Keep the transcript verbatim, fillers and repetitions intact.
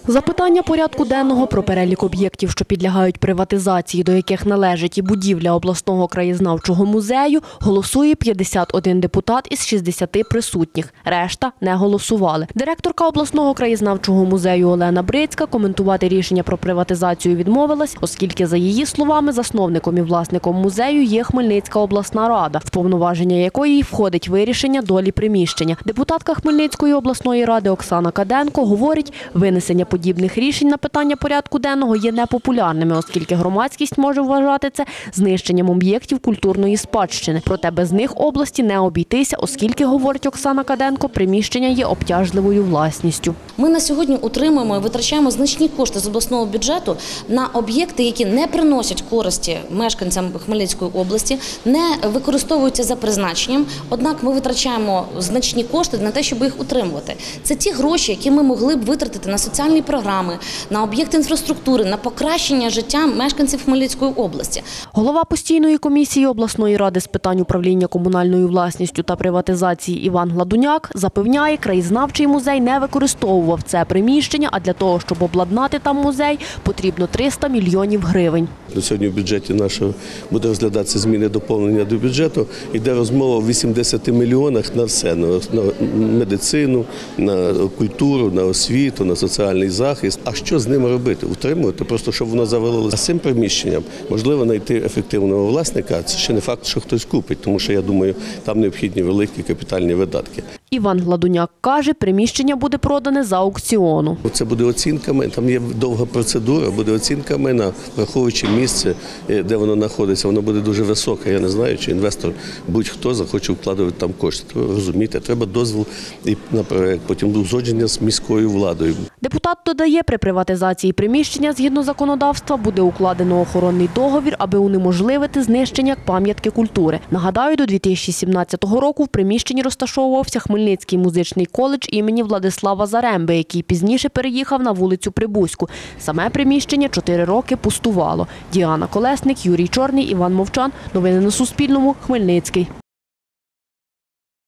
За питання порядку денного про перелік об'єктів, що підлягають приватизації, до яких належить і будівля обласного краєзнавчого музею, голосує п'ятдесят один депутат із шістдесяти присутніх. Решта не голосували. Директорка обласного краєзнавчого музею Олена Брицька коментувати рішення про приватизацію відмовилась, оскільки, за її словами, засновником і власником музею є Хмельницька обласна рада, в повноваження якої входить вирішення долі приміщення. Депутатка Хмельницької обласної ради Оксана Каденко говорить, винесення подібних рішень на питання порядку денного є непопулярними, оскільки громадськість може вважати це знищенням об'єктів культурної спадщини. Проте без них області не обійтися, оскільки, говорить Оксана Каденко, приміщення є обтяжливою власністю. Ми на сьогодні утримуємо і витрачаємо значні кошти з обласного бюджету на об'єкти, які не приносять користі мешканцям Хмельницької області, не використовуються за призначенням, однак ми витрачаємо значні кошти на те, щоб їх утримувати. Це ті гроші, які ми могли б витратити на соціальні програми, на об'єкти інфраструктури, на покращення життя мешканців Хмельницької області. Голова постійної комісії обласної ради з питань управління комунальною власністю та приватизації Іван Гладуняк запевняє, краєзнавчий музей не використовував це приміщення, а для того, щоб обладнати там музей, потрібно триста мільйонів гривень. Сьогодні в бюджеті нашого буде розглядатися зміни доповнення до бюджету. Йде розмова в вісімдесят мільйонах на все, на медицину, на культуру, на освіту, на соціальний захист. А що з ним робити? Утримувати, просто щоб воно завалилося. З цим приміщенням можливо знайти ефективного власника. Це ще не факт, що хтось купить, тому що, я думаю, там необхідні великі капітальні видатки. Іван Гладуняк каже, приміщення буде продане за аукціону. Це буде оцінками, там є довга процедура, буде оцінками, на враховуючи місце, де воно знаходиться, воно буде дуже високе. Я не знаю, чи інвестор будь-хто захоче вкладати там кошти. Треба розуміти, треба дозвіл на проєкт, потім узгодження з міською владою. Депутат додає, при приватизації приміщення, згідно законодавства, буде укладено охоронний договір, аби унеможливити знищення пам'ятки культури. Нагадаю, до дві тисячі сімнадцятого року в приміщенні розташовувався Хмельницький музичний коледж імені Владислава Заремби, який пізніше переїхав на вулицю Прибузьку. Саме приміщення чотири роки пустувало. Діана Колесник, Юрій Чорний, Іван Мовчан. Новини на Суспільному. Хмельницький.